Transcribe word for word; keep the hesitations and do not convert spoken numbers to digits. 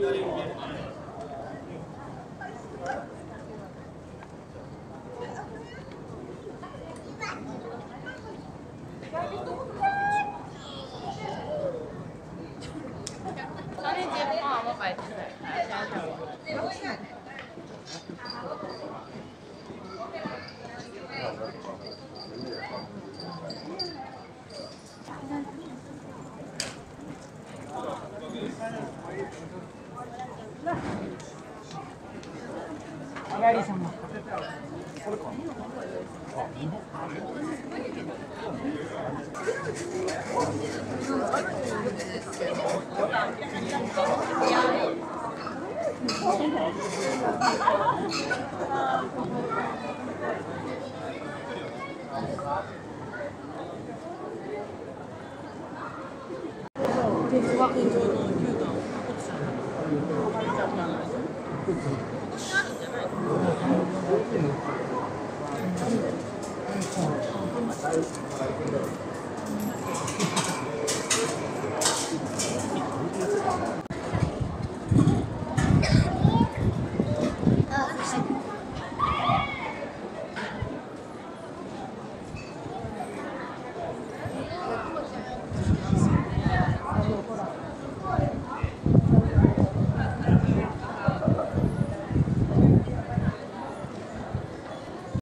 那那节放我摆起来，来加上我。 ガリ様。 鉄は天井の牛丼奥さんが食べちゃったんですよ。ここにあるんじゃないの？